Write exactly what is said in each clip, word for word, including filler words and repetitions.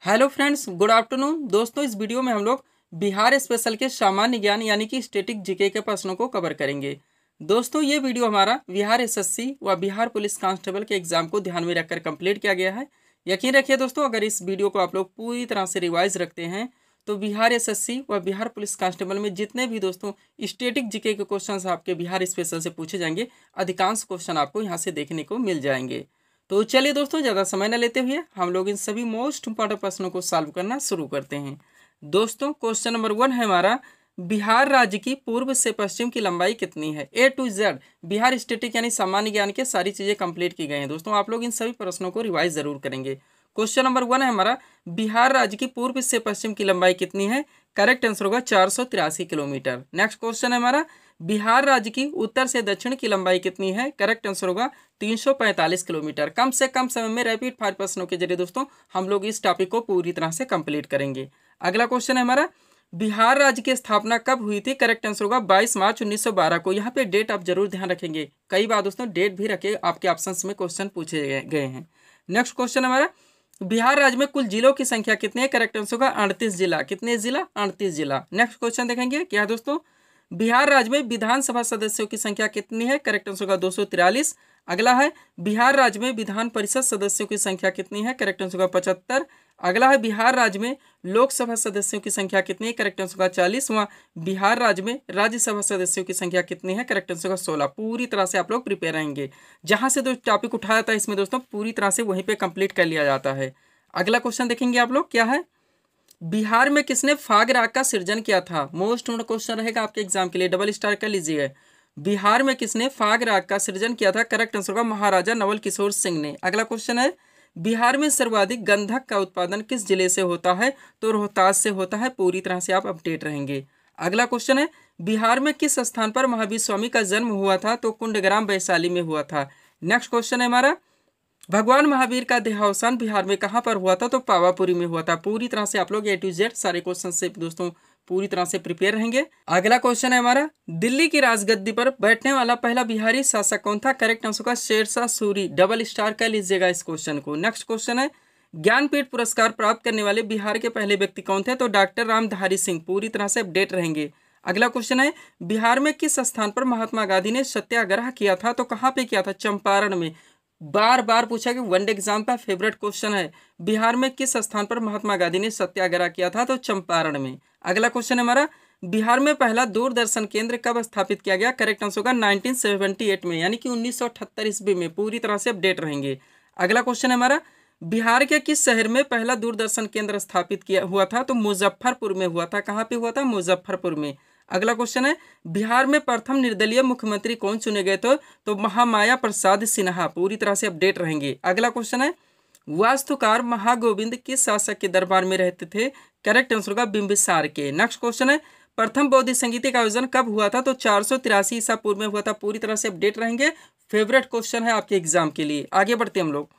Hello friends, good afternoon. दोस्तों, इस video में हम लोग बिहार स्पेशल के सामान्य ज्ञान यानी कि स्टैटिक जीके के प्रश्नों को कवर करेंगे। दोस्तों, ये वीडियो हमारा बिहार एसएससी व बिहार पुलिस कांस्टेबल के एग्जाम को ध्यान में रखकर कंप्लीट किया गया है। यकीन रखिए दोस्तों, अगर इस वीडियो को आप लोग पूरी तरह से रिवाइज रखते हैं तो बिहार एसएससी व बिहार पुलिस कांस्टेबल में जितने भी दोस्तों स्टैटिक जीके के क्वेश्चन आपके बिहार स्पेशल से पूछे जाएंगे, अधिकांश क्वेश्चन आपको यहाँ से देखने को मिल जाएंगे। तो चलिए दोस्तों, ज़्यादा समय न लेते हुए हम लोग इन सभी मोस्ट इंपॉर्टेंट प्रश्नों को सॉल्व करना शुरू करते हैं। दोस्तों, क्वेश्चन नंबर वन है हमारा, बिहार राज्य की पूर्व से पश्चिम की लंबाई कितनी है। A to Z Bihar static यानी सामान्य ज्ञान के सारी चीज़ें कंप्लीट की गई हैं। दोस्तों, आप लोग इन सभी प्रश्नों को रिवाइज जरूर करेंगे। क्वेश्चन नंबर वन है हमारा, बिहार राज्य की पूर्व से पश्चिम की लंबाई कितनी है। करेक्ट आंसर होगा चार सौ तिरासी किलोमीटर। नेक्स्ट क्वेश्चन है हमारा, बिहार राज्य की उत्तर से दक्षिण की लंबाई कितनी है। करेक्ट आंसर होगा तीन सौ पैंतालीस किलोमीटर। कम से कम समय में रैपिड फायर प्रश्नों के जरिए दोस्तों हम लोग इस टॉपिक को पूरी तरह से कंप्लीट करेंगे। अगला क्वेश्चन है हमारा, बिहार राज्य की स्थापना कब हुई थी। करेक्ट आंसर होगा बाईस मार्च उन्नीस सौ बारह को। यहाँ पे डेट आप जरूर ध्यान रखेंगे, कई बार दोस्तों डेट भी रखे आपके ऑप्शंस में क्वेश्चन पूछे गए हैं। नेक्स्ट क्वेश्चन हमारा, बिहार राज्य में कुल जिलों की संख्या कितनी है। करेक्ट आंसर होगा अड़तीस जिला। कितने जिला? अड़तीस जिला। नेक्स्ट क्वेश्चन देखेंगे क्या दोस्तों, बिहार राज्य में विधानसभा सदस्यों की संख्या कितनी है। करेक्ट आंसर होगा दो सौ तिरालीस। अगला है, बिहार राज्य में विधान परिषद सदस्यों की संख्या कितनी है। करेक्ट आंसर होगा पचहत्तर। अगला है, बिहार राज्य में लोकसभा सदस्यों की संख्या कितनी है। करेक्ट आंसर होगा चालीस। वहाँ बिहार राज्य में राज्यसभा सदस्यों की संख्या कितनी है। करेक्ट आंसर होगा सोलह। पूरी तरह से आप लोग प्रिपेयर रहेंगे, जहाँ से जो टॉपिक उठाया जाता है इसमें दोस्तों पूरी तरह से वहीं पर कंप्लीट कर लिया जाता है। अगला क्वेश्चन देखेंगे आप लोग क्या है, बिहार में किसने फाग राग का सृजन किया था। मोस्ट इम्पोर्टेंट क्वेश्चन रहेगा आपके एग्जाम के लिए, डबल स्टार कर लीजिएगा। बिहार में किसने फाग राग का सृजन किया था। करेक्ट आंसर होगा महाराजा नवल किशोर सिंह ने। अगला क्वेश्चन है, बिहार में सर्वाधिक गंधक का उत्पादन किस जिले से होता है। तो रोहतास से होता है। पूरी तरह से आप अपडेट रहेंगे। अगला क्वेश्चन है, बिहार में किस स्थान पर महावीर स्वामी का जन्म हुआ था। तो कुंडग्राम वैशाली में हुआ था। नेक्स्ट क्वेश्चन है हमारा, भगवान महावीर का देहावसान बिहार में कहाँ पर हुआ था। तो पावापुरी में हुआ था। पूरी तरह से आप लोग ए टू जेड सारे क्वेश्चन से दोस्तों पूरी तरह से प्रिपेयर रहेंगे। अगला क्वेश्चन है हमारा, दिल्ली की राजगद्दी पर बैठने वाला पहला बिहारी शासक कौन था। करेक्ट आंसर का शेरशाह सूरी। डबल स्टार कर लीजिएगा इस क्वेश्चन को। नेक्स्ट क्वेश्चन है, ज्ञानपीठ पुरस्कार प्राप्त करने वाले बिहार के पहले व्यक्ति कौन थे। तो डॉक्टर रामधारी सिंह। पूरी तरह से अपडेट रहेंगे। अगला क्वेश्चन है, बिहार में किस स्थान पर महात्मा गांधी ने सत्याग्रह किया था। तो कहाँ पे किया था। चंपारण में। बार बार पूछा कि वनडे एग्जाम का फेवरेट क्वेश्चन है, बिहार में किस स्थान पर महात्मा गांधी ने सत्याग्रह किया था। तो चंपारण में। अगला क्वेश्चन है हमारा, बिहार में पहला दूरदर्शन केंद्र कब स्थापित किया गया। करेक्ट आंसर होगा नाइनटीन सेवेंटी एट में, यानी कि उन्नीस सौ अठहत्तर ईस्वी में। पूरी तरह से अपडेट रहेंगे। अगला क्वेश्चन है हमारा, बिहार के किस शहर में पहला दूरदर्शन केंद्र स्थापित किया हुआ था। तो मुजफ्फरपुर में हुआ था। कहाँ पे हुआ था। मुजफ्फरपुर में। अगला क्वेश्चन है, बिहार में प्रथम निर्दलीय मुख्यमंत्री कौन चुने गए थे। तो महामाया प्रसाद सिन्हा। पूरी तरह से अपडेट रहेंगे। अगला क्वेश्चन है, वास्तुकार महागोविंद किस शासक के दरबार में रहते थे। करेक्ट आंसर होगा बिंबिसार के। नेक्स्ट क्वेश्चन है, प्रथम बौद्ध संगीत का आयोजन कब हुआ था। तो चार सौ तिरासी ईसा पूर्व में हुआ था। पूरी तरह से अपडेट रहेंगे। फेवरेट क्वेश्चन है आपके एग्जाम के लिए। आगे बढ़ते हम लोग।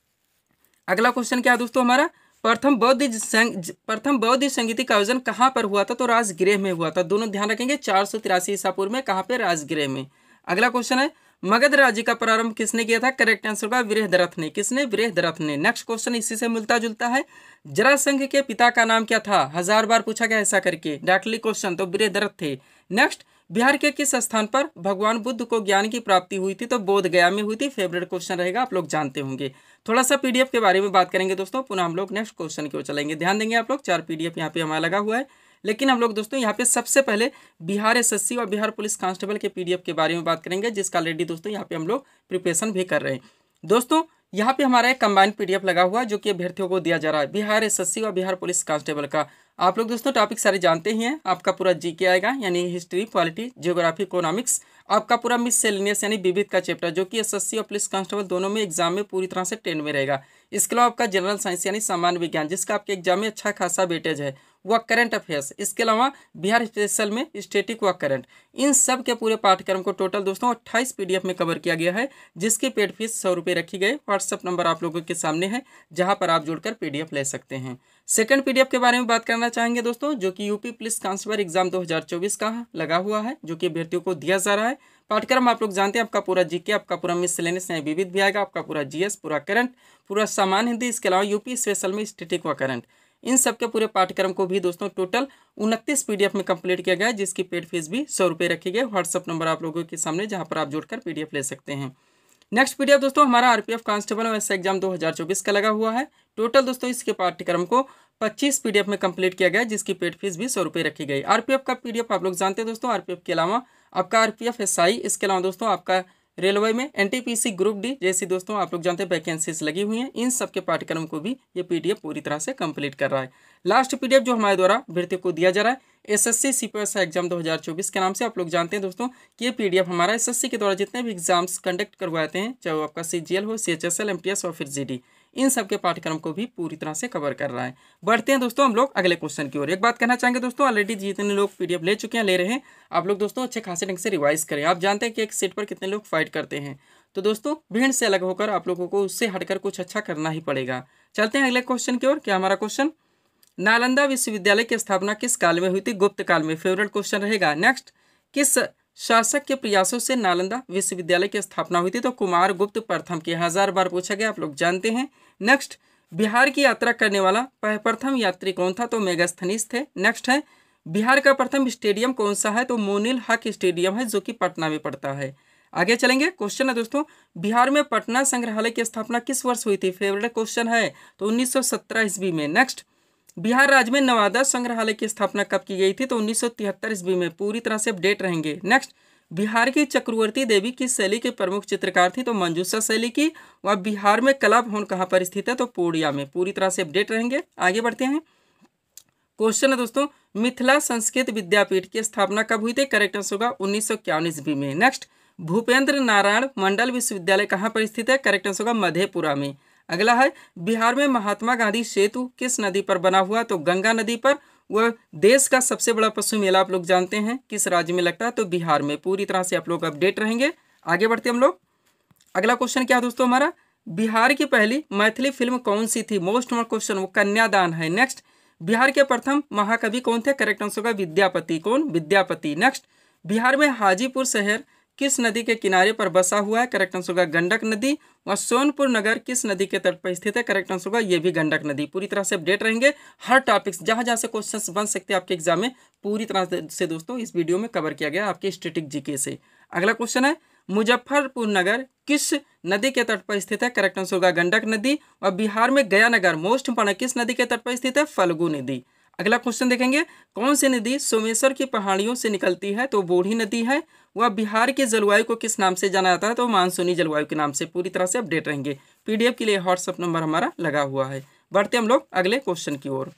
अगला क्वेश्चन क्या है दोस्तों हमारा, प्रथम बौद्ध संग प्रथम बौद्ध संगीत का आयोजन कहाँ पर हुआ था। तो राजगृह में हुआ था। दोनों ध्यान रखेंगे। चार सौ तिरासी ईसा पूर्व में। कहाँ पे। राजगृह में। अगला क्वेश्चन है, मगध राज्य का प्रारंभ किसने किया था। करेक्ट आंसर होगा वृहदरथ ने। किसने। वृहदरथ ने। नेक्स्ट क्वेश्चन इसी से मिलता जुलता है, जरासंघ के पिता का नाम क्या था। हजार बार पूछा गया ऐसा करके, डायरेक्टली क्वेश्चन। तो वृहदरथ थे। नेक्स्ट, बिहार के किस स्थान पर भगवान बुद्ध को ज्ञान की प्राप्ति हुई थी। तो बोध गया में हुई थी। फेवरेट क्वेश्चन रहेगा, आप लोग जानते होंगे। थोड़ा सा पीडीएफ के बारे में बात करेंगे दोस्तों, पुनः हम लोग नेक्स्ट क्वेश्चन की ओर चलेंगे। ध्यान देंगे आप लोग, चार पीडीएफ यहाँ पे हमारा लगा हुआ है। लेकिन हम लोग दोस्तों यहाँ पे सबसे पहले बिहार एसएससी और बिहार पुलिस कांस्टेबल के पीडीएफ के बारे में बात करेंगे, जिसका ऑलरेडी दोस्तों यहाँ पे हम लोग प्रिपरेशन भी कर रहे हैं। दोस्तों, यहाँ पे हमारा एक कंबाइंड पीडीएफ लगा हुआ है जो कि अभ्यर्थियों को दिया जा रहा है, बिहार एसएससी और बिहार पुलिस कांस्टेबल का। आप लोग दोस्तों टॉपिक सारे जानते ही हैं। आपका पूरा जीके आएगा, यानी हिस्ट्री, पॉलिटी, जियोग्राफी, इकोनॉमिक्स। आपका पूरा मिससेलेनियस यानी विविध का चैप्टर, जो कि एसएससी और पुलिस कांस्टेबल दोनों में एग्जाम में पूरी तरह से टेन में रहेगा। इसके अलावा आपका जनरल साइंस यानी सामान्य विज्ञान, जिसका आपके एग्जाम में अच्छा खासा वेटेज है, वह करंट अफेयर्स। इसके अलावा बिहार स्पेशल में स्टैटिक व करंट, इन सब के पूरे पाठ्यक्रम को टोटल दोस्तों अट्ठाईस पीडीएफ में कवर किया गया है, जिसकी पेड फीस सौ रुपये रखी गई। व्हाट्सअप नंबर आप लोगों के सामने है, जहां पर आप जुड़कर पीडीएफ ले सकते हैं। सेकंड पीडीएफ के बारे में बात करना चाहेंगे दोस्तों, जो कि यूपी पुलिस कांस्टेबल एग्जाम दो हज़ार चौबीस का लगा हुआ है, जो कि अभ्यर्थियों को दिया जा रहा है। पाठ्यक्रम आप लोग जानते हैं, आपका पूरा जीके, आपका पूरा मिसलेनियस यानी विविध भी आएगा, आपका पूरा जीएस, पूरा करंट, पूरा सामान्य हिंदी, इसके अलावा यूपी स्पेशल में स्टैटिक व करंट, इन सब के पूरे पाठ्यक्रम को भी दोस्तों टोटल उनतीस पीडीएफ में कंप्लीट किया गया है, जिसकी पेड फीस भी सौ रुपये रखी गई। व्हाट्सअप नंबर आप लोगों के सामने, जहां पर आप जुड़कर पीडीएफ ले सकते हैं। नेक्स्ट पीडीएफ दोस्तों हमारा आरपीएफ कांस्टेबल वैसे एग्जाम दो हज़ार चौबीस का लगा हुआ है। टोटल दोस्तों इसके पाठ्यक्रम को पच्चीस पीडीएफ में कंप्लीट किया गया है, जिसकी पेड फीस भी सौ रुपये रखी गई। आरपीएफ का पीडीएफ आप लोग जानते हैं दोस्तों, आरपीएफ के अलावा आपका आरपीएफ एसआई, इसके अलावा दोस्तों आपका रेलवे में एनटीपीसी ग्रुप डी जैसी दोस्तों आप लोग जानते हैं वैकेंसीज लगी हुई हैं, इन सब के पाठ्यक्रम को भी ये पीडीएफ पूरी तरह से कंप्लीट कर रहा है। लास्ट पीडीएफ जो हमारे द्वारा भर्ती को दिया जा रहा है एसएससी सीपीएससी एग्जाम दो हज़ार चौबीस के नाम से, आप लोग जानते हैं दोस्तों कि ये पीडीएफ हमारा एसएससी के द्वारा जितने भी एग्जाम्स कंडक्ट करवाते हैं, चाहे वो आपका सीजीएल हो, सीएचएसएल, एमटीएस और फिर जीडी, इन सब के पाठ्यक्रम को भी पूरी तरह से कवर कर रहा है। बढ़ते हैं दोस्तों हम लोग अगले क्वेश्चन की ओर। एक बात कहना चाहेंगे दोस्तों, ऑलरेडी जितने लोग पीडीएफ ले चुके हैं, ले रहे हैं, आप लोग दोस्तों अच्छे खासे ढंग से रिवाइज करें। आप जानते हैं कि एक सीट पर कितने लोग फाइट करते हैं, तो दोस्तों भीड़ से अलग होकर आप लोगों को उससे हटकर कुछ अच्छा करना ही पड़ेगा। चलते हैं अगले क्वेश्चन की ओर। क्या हमारा क्वेश्चन, नालंदा विश्वविद्यालय की स्थापना किस काल में हुई थी? गुप्त काल में, फेवरेट क्वेश्चन रहेगा। नेक्स्ट, किस शासक के प्रयासों से नालंदा विश्वविद्यालय की स्थापना हुई थी? तो कुमार गुप्त प्रथम की, हजार बार पूछा गया, आप लोग जानते हैं। नेक्स्ट, बिहार की यात्रा करने वाला प्रथम यात्री कौन था? तो मेगास्थनीज थे। नेक्स्ट है, बिहार का प्रथम स्टेडियम कौन सा है? तो मोनिल हक स्टेडियम है, जो कि पटना में पड़ता है। आगे चलेंगे, क्वेश्चन है दोस्तों, बिहार में पटना संग्रहालय की स्थापना किस वर्ष हुई थी? फेवरेट क्वेश्चन है, तो उन्नीस सौ सत्रह ईस्वी में। नेक्स्ट, बिहार राज्य में नवादा संग्रहालय की स्थापना कब की गई थी? तो उन्नीस सौ तिहत्तर ईस्वी में। पूरी तरह से अपडेट रहेंगे। नेक्स्ट, बिहार की चक्रवर्ती देवी किस शैली के प्रमुख चित्रकार थी? तो मंजूषा शैली की। वह बिहार में कला भवन कहाँ पर स्थित है? तो पूर्णिया में। पूरी तरह से अपडेट रहेंगे। आगे बढ़ते हैं, क्वेश्चन है दोस्तों, मिथिला संस्कृत विद्यापीठ की स्थापना कब हुई थी? करेक्ट आंसर होगा उन्नीस सौ इक्यावन ईस्वी में। नेक्स्ट, भूपेंद्र नारायण मंडल विश्वविद्यालय कहाँ पर स्थित है? करेक्ट आंसर होगा मधेपुरा में। अगला है, बिहार में महात्मा गांधी सेतु किस नदी पर बना हुआ? तो गंगा नदी पर। वह देश का सबसे बड़ा पशु मेला आप लोग जानते हैं किस राज्य में लगता है? तो बिहार में। पूरी तरह से आप लोग अपडेट रहेंगे। आगे बढ़ते हम लोग, अगला क्वेश्चन क्या है दोस्तों हमारा, बिहार की पहली मैथिली फिल्म कौन सी थी? मोस्ट इम्पोर्टेंट क्वेश्चन, वो कन्यादान है। नेक्स्ट, बिहार के प्रथम महाकवि कौन थे? करेक्ट आंसर होगा विद्यापति। कौन? विद्यापति। नेक्स्ट, बिहार में हाजीपुर शहर किस नदी के किनारे पर बसा हुआ है? करेक्ट आंसर होगा गंडक नदी। और सोनपुर नगर किस नदी के तट पर स्थित है? करेक्ट आंसर होगा ये भी गंडक नदी। पूरी तरह से अपडेट रहेंगे। हर टॉपिक्स जहां जहां से क्वेश्चंस बन सकते हैं आपके एग्जाम में, पूरी तरह से दोस्तों इस वीडियो में कवर किया गया आपके स्टैटिक जीके से। अगला क्वेश्चन है, मुजफ्फरपुर नगर किस नदी के तट पर स्थित है? करेक्ट आंसर होगा गंडक नदी। और बिहार में गया नगर मोस्ट इंपॉर्टेंट किस नदी के तट पर स्थित है? फल्गु नदी। अगला क्वेश्चन देखेंगे, कौन सी नदी सोमेश्वर की पहाड़ियों से निकलती है? तो बूढ़ी नदी है। वह बिहार के जलवायु को किस नाम से जाना जाता है? तो मानसूनी जलवायु के नाम से। पूरी तरह से अपडेट रहेंगे। पीडीएफ के लिए व्हाट्सअप नंबर हमारा लगा हुआ है। बढ़ते हम लोग अगले क्वेश्चन की ओर।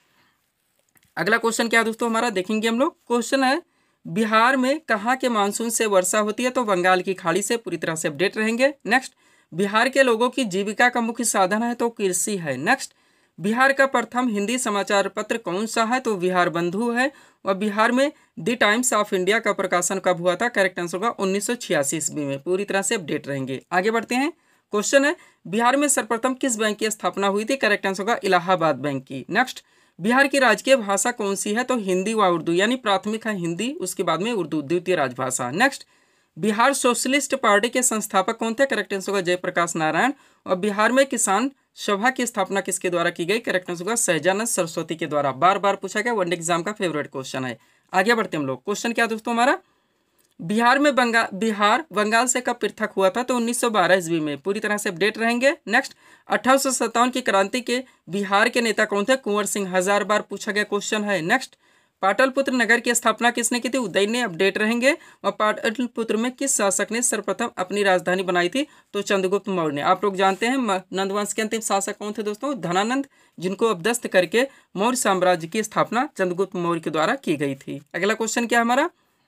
अगला क्वेश्चन क्या है दोस्तों हमारा, देखेंगे हम लोग। क्वेश्चन है, बिहार में कहाँ के मानसून से वर्षा होती है? तो बंगाल की खाड़ी से। पूरी तरह से अपडेट रहेंगे। नेक्स्ट, बिहार के लोगों की जीविका का मुख्य साधन है? तो कृषि है। नेक्स्ट, बिहार का प्रथम हिंदी समाचार पत्र कौन सा है? तो बिहार बंधु है। और बिहार में द टाइम्स ऑफ इंडिया का प्रकाशन कब हुआ था? करेक्ट आंसर होगा उन्नीस सौ छियासी ईस्वी में। पूरी तरह से अपडेट रहेंगे। आगे बढ़ते हैं, क्वेश्चन है, बिहार में सर्वप्रथम किस बैंक की स्थापना हुई थी? करेक्ट आंसर होगा इलाहाबाद बैंक की। नेक्स्ट, बिहार की राजकीय भाषा कौन सी है? तो हिंदी व उर्दू, यानी प्राथमिक है हिंदी, उसके बाद में उर्दू द्वितीय राजभाषा। नेक्स्ट, बिहार सोशलिस्ट पार्टी के संस्थापक कौन थे? करेक्ट आंसर होगा जयप्रकाश नारायण। और बिहार में किसान सभा की स्थापना किसके द्वारा की गई? करेक्ट आंसर होगा सहजानंद सरस्वती के द्वारा। बार बार पूछा गया, वन एग्जाम का फेवरेट क्वेश्चन है। आगे बढ़ते हम लोग, क्वेश्चन क्या दोस्तों हमारा, बिहार में बंगाल बिहार बंगाल से कब पृथक हुआ था? तो उन्नीस सौ बारह ईस्वी में। पूरी तरह से अपडेट रहेंगे। नेक्स्ट, अठारह सौ सत्तावन की क्रांति के बिहार के नेता कौन थे? कुंवर सिंह। हजार बार पूछा गया क्वेश्चन है। नेक्स्ट, पाटलिपुत्र नगर की स्थापना किसने की थी? उदय ने। अपडेट रहेंगे। और पाटलिपुत्र में किस शासक ने सर्वप्रथम अपनी राजधानी बनाई थी? तो चंद्रगुप्त मौर्य ने। आप लोग जानते हैं नंदवंश के अंतिम शासक कौन थे दोस्तों? धनानंद, जिनको अपदस्थ करके मौर्य साम्राज्य की स्थापना चंद्रगुप्त मौर्य के द्वारा की गई थी। अगला क्वेश्चन क्या हमारा,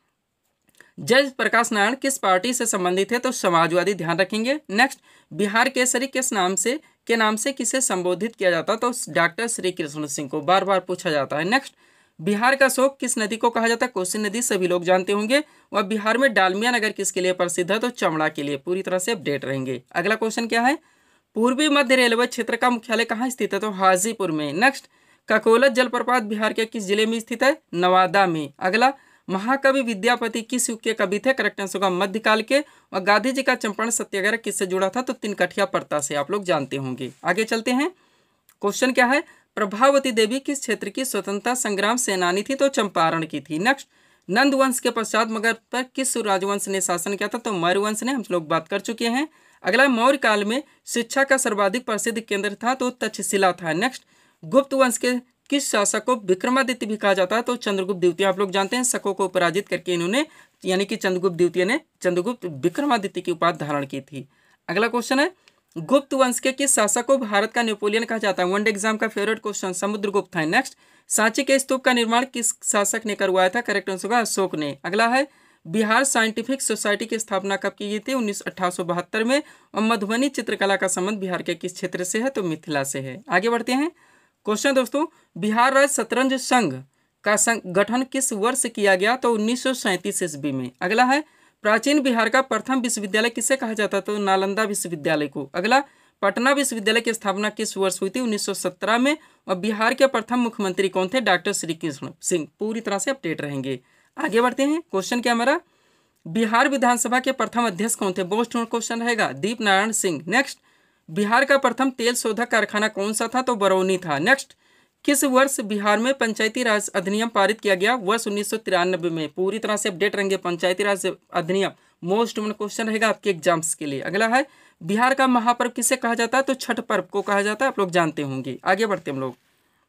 जय प्रकाश नारायण किस पार्टी से संबंधित है? तो समाजवादी। ध्यान रखेंगे। नेक्स्ट, बिहार केसरी किस नाम से के नाम से किसे संबोधित किया जाता? तो डॉक्टर श्री कृष्ण सिंह को। बार बार पूछा जाता है। नेक्स्ट, बिहार का शोक किस नदी को कहा जाता है? कोसी नदी, सभी लोग जानते होंगे। वह बिहार में डालमिया नगर किसके लिए प्रसिद्ध है? तो चमड़ा के लिए। पूरी तरह से अपडेट रहेंगे। अगला क्वेश्चन क्या है, पूर्वी मध्य रेलवे क्षेत्र का मुख्यालय कहाँ स्थित है? तो हाजीपुर में। नेक्स्ट, ककोलत जलप्रपात बिहार के किस जिले में स्थित है? नवादा में। अगला, महाकवि विद्यापति किस युग के कवि थे? करेक्ट आंसर होगा मध्यकाल के। और गांधी जी का चंपारण सत्याग्रह किससे जुड़ा था? तो तिनकठिया प्रथा से, आप लोग जानते होंगे। आगे चलते हैं, क्वेश्चन क्या है? प्रभावती देवी किस क्षेत्र की स्वतंत्रता संग्राम सेनानी थी? तो चंपारण की थी। नेक्स्ट, नंद वंश के पश्चात मगध पर किस राजवंश ने शासन किया था? तो मौर्य वंश ने, हम लोग बात कर चुके हैं। अगला, मौर्य काल में शिक्षा का सर्वाधिक प्रसिद्ध केंद्र था? तो तक्षशिला था। नेक्स्ट, गुप्त वंश के किस शासक को विक्रमादित्य भी कहा जाता है? तो चंद्रगुप्त द्वितीय। आप लोग जानते हैं शकों को पराजित करके इन्होंने, यानी कि चंद्रगुप्त द्वितीय ने चंद्रगुप्त विक्रमादित्य की उपाधि धारण की थी। अगला क्वेश्चन है, गुप्त वंश के किस शासक को भारत का नेपोलियन कहा जाता है? वनडे एग्जाम का फेवरेट क्वेश्चन समुद्रगुप्त है। नेक्स्ट, सांची के स्तूप का निर्माण किस शासक ने करवाया था? करेक्ट आंसर होगा अशोक ने। अगला है, बिहार साइंटिफिक सोसाइटी की स्थापना कब की गई थी? उन्नीस अठारह सौ बहत्तर में। और मधुबनी चित्रकला का संबंध बिहार के किस क्षेत्र से है? तो मिथिला से है। आगे बढ़ते हैं, क्वेश्चन दोस्तों, बिहार राज्य शतरंज संघ का गठन किस वर्ष किया गया? तो उन्नीस सौ सैंतीस ईस्वी में। अगला है, प्राचीन बिहार का प्रथम विश्वविद्यालय किसे कहा जाता? तो नालंदा विश्वविद्यालय को। अगला, पटना विश्वविद्यालय की स्थापना किस वर्ष हुई थी? उन्नीस सौ सत्रह में। और बिहार के प्रथम मुख्यमंत्री कौन थे? डॉक्टर श्री कृष्ण सिंह। पूरी तरह से अपडेट रहेंगे। आगे बढ़ते हैं, क्वेश्चन क्या हमारा? बिहार विधानसभा के प्रथम अध्यक्ष कौन थे? मोस्ट क्वेश्चन रहेगा, दीप नारायण सिंह। नेक्स्ट, बिहार का प्रथम तेल शोधक कारखाना कौन सा था? तो बरौनी था। नेक्स्ट, किस वर्ष बिहार में पंचायती राज अधिनियम पारित किया गया? वर्ष उन्नीस सौ तिरानबे में। पूरी तरह से अपडेट रहेंगे। पंचायती राज अधिनियम मोस्ट क्वेश्चन रहेगा आपके एग्जाम्स के लिए। अगला है, बिहार का महापर्व किसे कहा जाता है? तो छठ पर्व को कहा जाता है, आप लोग जानते होंगे। आगे बढ़ते हम लोग,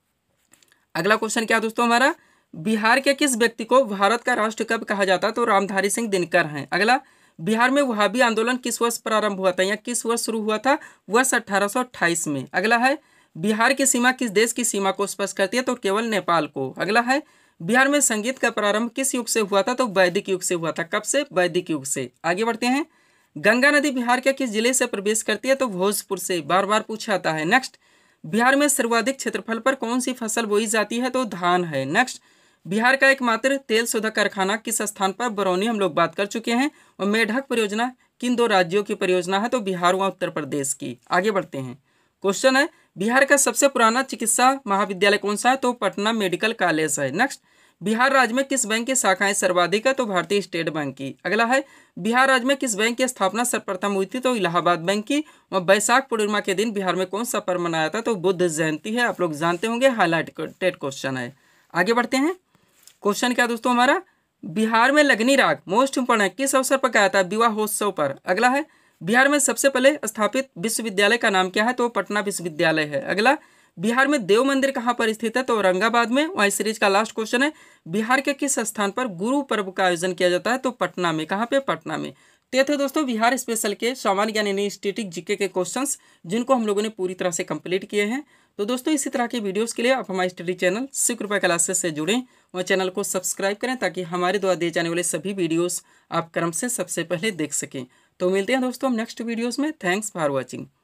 अगला क्वेश्चन क्या दोस्तों हमारा? बिहार के किस व्यक्ति को भारत का राष्ट्र कवि कहा जाता है? तो रामधारी सिंह दिनकर हैं। अगला, बिहार में वहाबी आंदोलन किस वर्ष प्रारंभ हुआ था या किस वर्ष शुरू हुआ था? वर्ष अठारह सौ अट्ठाईस में। अगला है, बिहार की सीमा किस देश की सीमा को स्पर्श करती है? तो केवल नेपाल को। अगला है, बिहार में संगीत का प्रारंभ किस युग से हुआ था? तो वैदिक युग से हुआ था। कब से? वैदिक युग से। आगे बढ़ते हैं, गंगा नदी बिहार के किस जिले से प्रवेश करती है? तो भोजपुर से। बार बार पूछा आता है। नेक्स्ट, बिहार में सर्वाधिक क्षेत्रफल पर कौन सी फसल बोई जाती है? तो धान है। नेक्स्ट, बिहार का एकमात्र तेल शोधक कारखाना किस स्थान पर? बरौनी, हम लोग बात कर चुके हैं। और मेढक परियोजना किन दो राज्यों की परियोजना है? तो बिहार व उत्तर प्रदेश की। आगे बढ़ते हैं, क्वेश्चन है, बिहार का सबसे पुराना चिकित्सा महाविद्यालय कौन सा है? तो पटना मेडिकल कॉलेज है। नेक्स्ट, बिहार राज्य में किस बैंक की शाखाएं सर्वाधिक है? तो भारतीय स्टेट बैंक की। अगला है, बिहार राज्य में किस बैंक की स्थापना सर्वप्रथम हुई थी? तो इलाहाबाद बैंक की। और बैसाख पूर्णिमा के दिन बिहार में कौन सा पर्व मनाया था? तो बुद्ध जयंती है, आप लोग जानते होंगे, हाईलाइटेड क्वेश्चन है। आगे बढ़ते हैं, क्वेश्चन क्या दोस्तों हमारा? बिहार में लगनी राग मोस्ट इंपोर्टेंट किस अवसर पर गाया था? विवाहोत्सव पर। अगला है, बिहार में सबसे पहले स्थापित विश्वविद्यालय का नाम क्या है? तो पटना विश्वविद्यालय है। अगला, बिहार में देव मंदिर कहाँ पर स्थित है? तो औरंगाबाद में। और इस सीरीज का लास्ट क्वेश्चन है, बिहार के किस स्थान पर गुरु पर्व का आयोजन किया जाता है? तो पटना में। कहाँ पे? पटना में। तो ये थे दोस्तों बिहार स्पेशल के सामान्य ज्ञान यानी स्टैटिक जीके के क्वेश्चंस, जिनको हम लोगों ने पूरी तरह से कंप्लीट किए हैं। तो दोस्तों इसी तरह के वीडियोस के लिए आप हमारे स्टडी चैनल सिख रुपये क्लासेस से जुड़ें और चैनल को सब्सक्राइब करें, ताकि हमारे द्वारा दिए जाने वाले सभी वीडियोस आप क्रम से सबसे पहले देख सकें। तो मिलते हैं दोस्तों हम नेक्स्ट वीडियोस में। Thanks for watching.